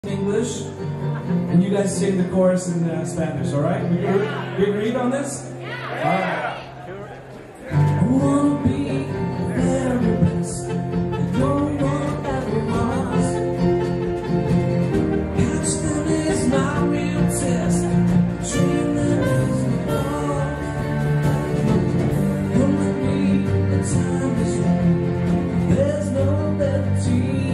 English, and you guys sing the chorus in Spanish, alright? We agreed on this? Alright. I wanna be the very best, and no one ever was. Catch them is my real test, train them is the law. Come with me, the time is right, there's no better team.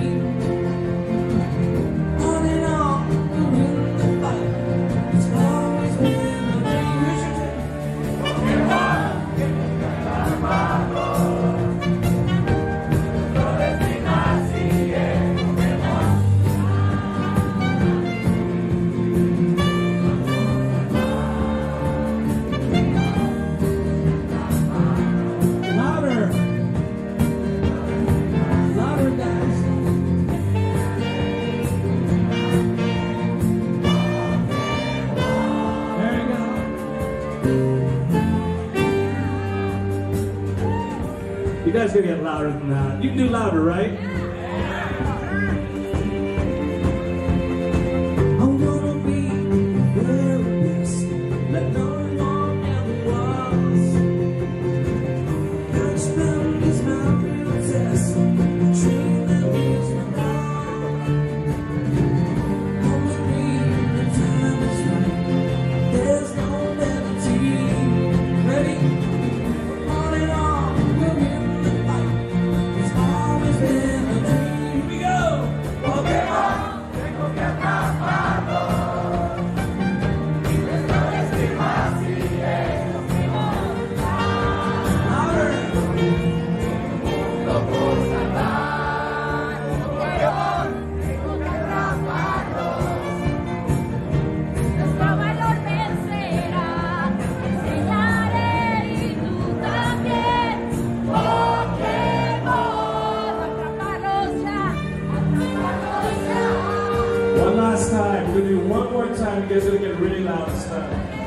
You guys gotta get louder than that. You can do louder, right? I wanna be the very best, like no one ever was. Catch them is my real test, train them is my law. Come with me, the time is right, there's no better team. Ready? One last time. We're gonna do one more time. You guys are gonna get really loud this time.